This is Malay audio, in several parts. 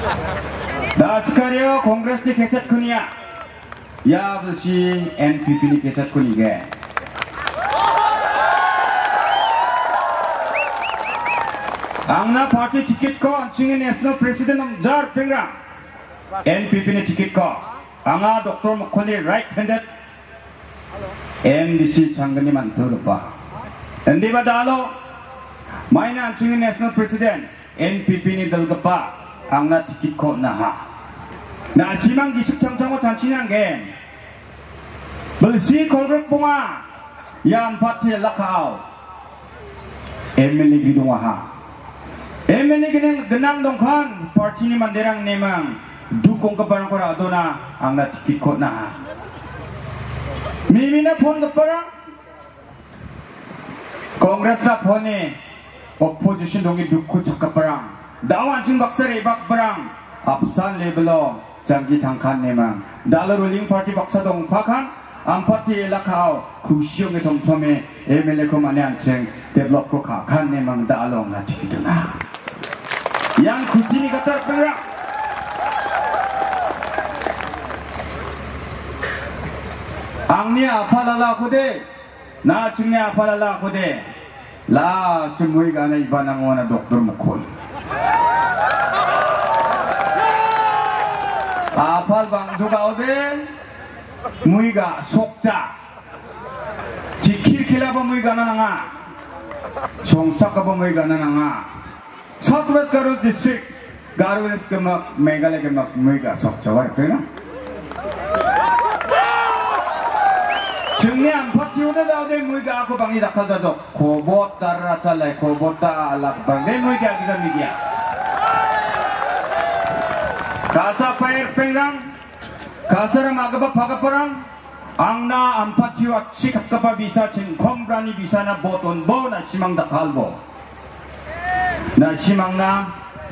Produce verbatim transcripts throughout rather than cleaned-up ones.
나 스카리오 콩그레스니 개sadkun이야. 야 불시 엔피피니 개sadkun이게. Angna party ticket ko anchingin national president ng jar pengrang N P P ni ticket ko anga Doctor Macaulay right handed M D C changgani man pa hindi ba dalo may na anchingin national president N P P ni dalgapa angna ticket ko na ha na simang gisik tangtang ko chanchinyang game belsi kolgrok bunga yan party lakao M L A gidunga ha M L A gini genang dongkan parti ni manderang nemang dukung keparang kora adona angna tiket ko na mimi na phone keparang kongres na phone ni opposition dongi dukku chak keparang dawan jing baksa rebak perang apsan lebelo janggi tangkan nemang dala ruling party baksa dong pakan ang parti lakao kusyong itong tome M L A ko mani ancheng develop ko kakan nemang dalong na tiket na yang kusini kata perak angni apa lala kude na cungni apa lala kude la semui gana ibanang wana Doktor Macaulay apal bang dugau de muiga sokja dikir kila ba muiga na nga songsak ba muiga na nga Southwest Garus District, Garus ke mak Meghalaya ke mak Muiga sok jawab itu na. Cengnya empat tiada dah ada Muiga aku bangi dah kata tu. Kobot darah calai, kobot dah alak bangi Muiga kita media. Kasa pair pengrang, kasa ram agak apa perang. Angna empat tiada cik apa bisa cengkom berani bisa na boton bo na simang dah kalbo. Na simang na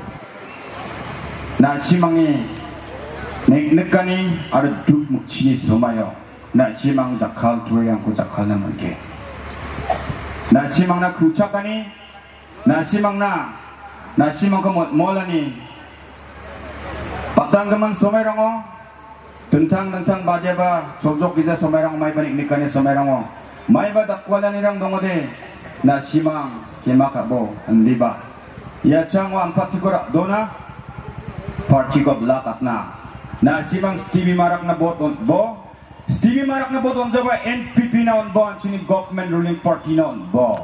na simang이 nekani ada duk mukchini somayo na simang jakal tuang ko jakal na mangke na simang na kuchakani na simang na na simang ko molani patanggaman somerango tentang tentang badeba jojok bisa somerang mai balik nikani somerango mai ba dakwala nirang dongode na simang kimakabo andiba ya changwa empat tikora dona party ko black at na na simang Stevie Marak na boton bo Stevie Marak na boton jaba N P P na on bo ang chini government ruling party na on bo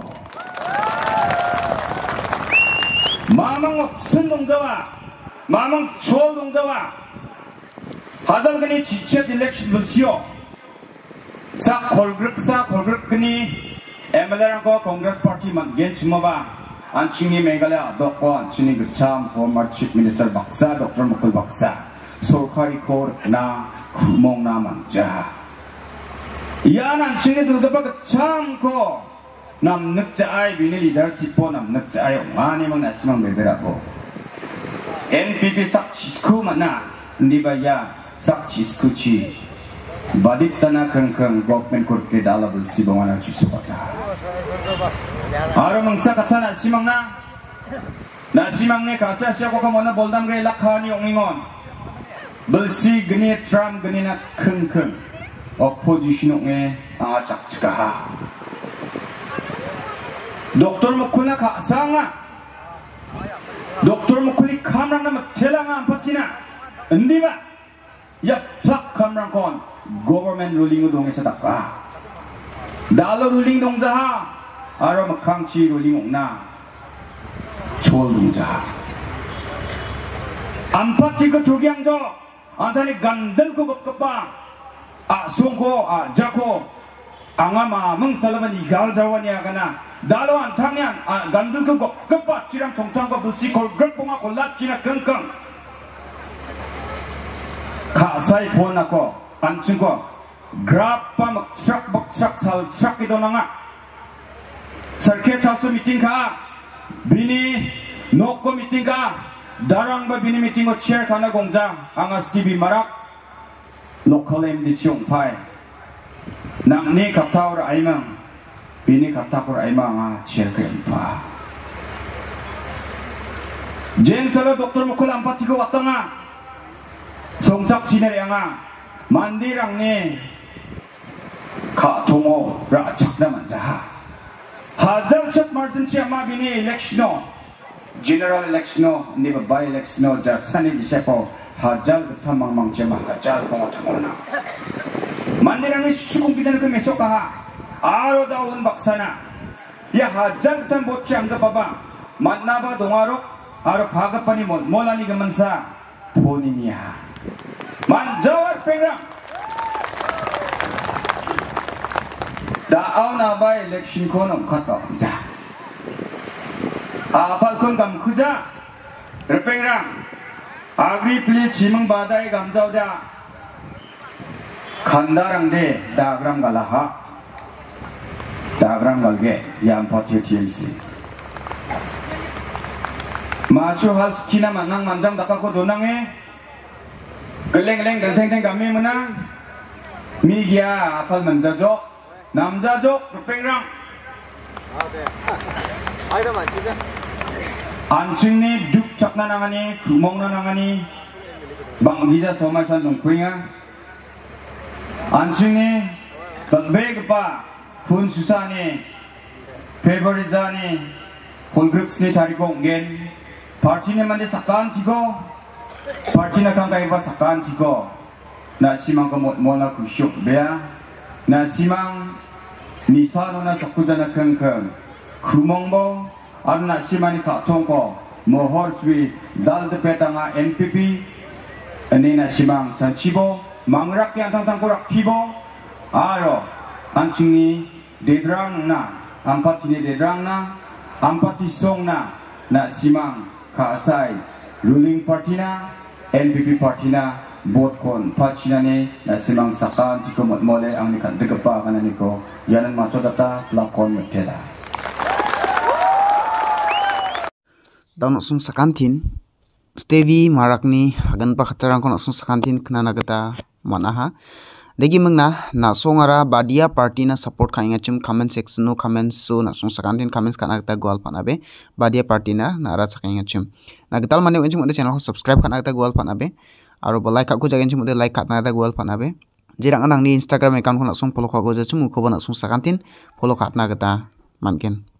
mamang opsun dong jawa mamang chol dong jawa hadal gani chichet election bulsio sa kolgruk sa kolgruk gani M L A ko Congress party man gen chimaba Anchini Meghalaya Doko Anchini Gacham former Chief Minister Baksa Doctor Macaulay Baksa Sorkari Kor na kumong naman ja Yan Anchini Dulgapa Gacham ko nam nagjaay bini leadership po nam nagjaay ngani mang nasimang bebera po N P P sak chisku mana hindi ba ya sak chisku chi badit tana keng keng government kurke dala bulsi bangana chisukata Aro mangsa kata na simang na na simang ni kasa siya ko kamona boldam gre lakhani ongingon belsi gani Trump gani na keng keng opposition nge ang chakchika ha Doktor Macaulay kasa nga Doktor Macaulay kamrang na matela nga ang patina hindi ba ya plak kamrang kon government ruling udong sa taka dalo ruling dong jaha Aro makangchi ruling na chol dungja ampati ko tugyang jo antani gandel ko gopkapa a sungko a jako angama mengsalban igal jawani agana dalo antangyan a gandel ko gopkapa chiram chongtang ko bulsi kol grok ponga kolat china kengkeng ka sai phone ako anching ko grappa maksak baksak sal sak idonanga Sarket hasu meeting ka bini noko meeting ka darang ba bini meeting o chair kana gongjang anga Stevie Marak local M D C pai nang ni kaptaur aimang bini kaptaur aimang nga chair ka impa jeng sala doktor mukul ampati ko watanga songsak sineranga mandirangni ka tongo ra chakna manjaha hajar chak martin chiama bini electiono general electiono ni by electiono jasani disepo hajar tamang mang chema hajar kongo tamona mandirangni sugung bidan ke mesokaha aro daun baksana ya hajar tam bocci angga baba manaba dongarok aro bhagapani mol molani gamansa poniniya manjawar pengrang daaw na ba election ko nom khato ja apal kon gam khuja repengrang agri pli chimang badai gam jawda khandarang de dagram galaha dagram galge yam pati T M C masu has kina manang manjang dakako donange geleng-geleng geleng-geleng kami menang migia apal manjajok namjajok repengrang anjingni duk cakna nangani kumongna nangani banggija somasan nongkuinga anjingni tonbegepa pun susani favorizani holgruksni tariko onggen parti ni mandi sakan tigo parti na kang kaiba sakan tigo na simang ko mona kusyuk bea na simang misano na sakujana keng keng kumongbo ar na simani ka tongko mohor swi dal de petanga N P P ani na simang chanchibo mangrak yang tang tang korak tibo aro anchingni dedrang na ampati ni dedrang na ampati song na na simang kasai ruling party na N P P party na bot kon pachina ni na simang sakan tiko mole ang nikan degapa kanan niko yanan macho data lakon metela daun sung sakantin stevi marakni hagan pa khatarang kon sung sakantin knana gata manaha degi mengna na songara badia party na support khainga chum comment section no comments so na song sakantin comments kana gata gwal panabe badia party na nara chakainga chum na gatal mane wenchum de channel ko subscribe kana gata gwal panabe aro ba like ku jagen chum de like kana gata gwal panabe jirang anang ni instagram account ko na song follow ko go chum ko bana song sakantin follow khatna gata manken